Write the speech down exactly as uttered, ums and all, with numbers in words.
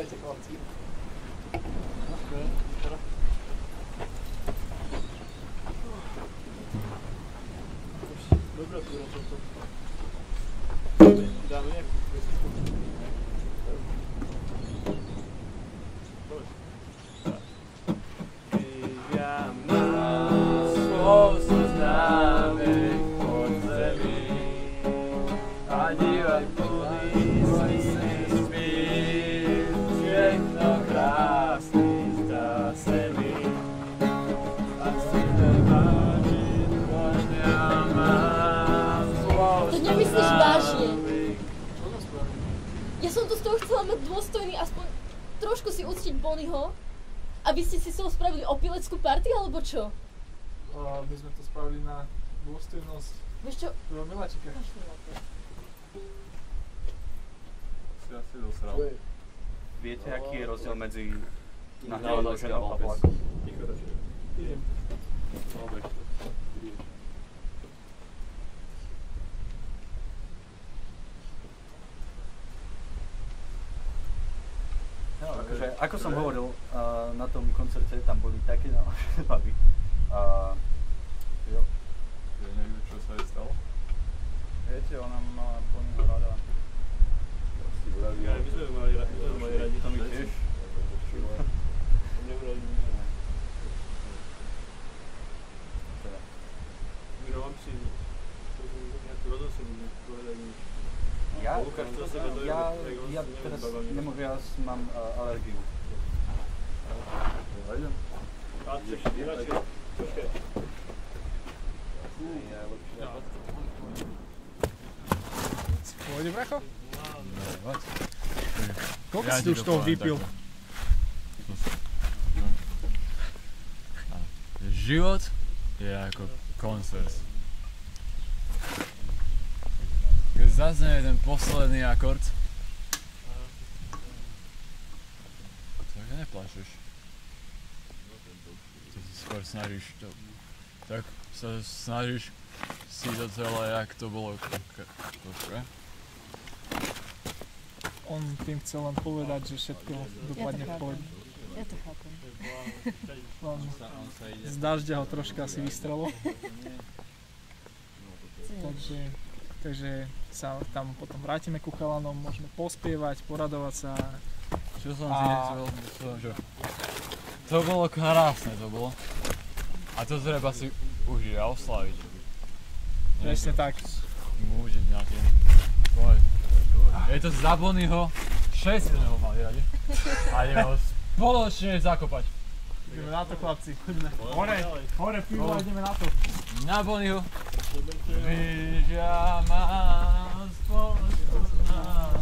Dajte chlapci. Dobrá túra toto. Dáme nejakú pesničku. Ja mám spôsob známek pod zemi a divák plný smír, všechno krásný zdá se mi a si nevážit, len ja mám spôsob. To nemyslíš vážne? Ja som tu z toho chcela mať dôstojný, aspoň trošku si uctiť Bonnieho. A vy ste si z toho spravili opileckú party, alebo čo? O, my sme to spravili na dôstojnosť Vieš čo? tvojho miláčika. Si asi dosral. Viete, aký je rozdiel medzi nahnevanou ženou a pes? vlakom? Idem. Dobre. No, akože, ako som hovoril, uh, na tom koncerte tam boli také nalažené baby. Uh, jo. Ja neviem, čo sa jej stalo. Viete, ona mala Bonnieho rada. Ja my sme mali radi. To mi tiež. Neurali nič. Teda. Miro, mám si nejakú rozoslednú povedať nič. Ja, Lukáš, to sebe dojú, ja, tak on ja si neviem teraz babami. nemôžem, ja mám uh, alergiu. Ja idem. A čekaj, radšej, počkaj. Pôjde, bracho? What? Koľko si už toho vypil? Život je ako koncert. Keď zaznie ten posledný akord, tak neplačeš. Ty si skôr snažíš to, tak sa snažíš si to celé, jak to bolo. Dobre? On tým chcel len povedať, že všetko dopadne v pohode. Ja to chápem. Len z dažďa ho troška asi vystrelo. Takže, takže sa tam potom vrátime ku chalanom, môžeme pospievať, poradovať sa. Čo som A- si nechcel, som, že to bolo krásne, to bolo. A to treba si užiť a oslaviť. Presne tak. Užiť na tým. Poď. Je to za Bonnieho, všetci sme ho mali radi. A ideme ho spoločne zakopať. Ideme na to, chlapci. Hore, hore, pivo, a ideme na to. Na Bonnieho. Víš, ja mám spoločnosť.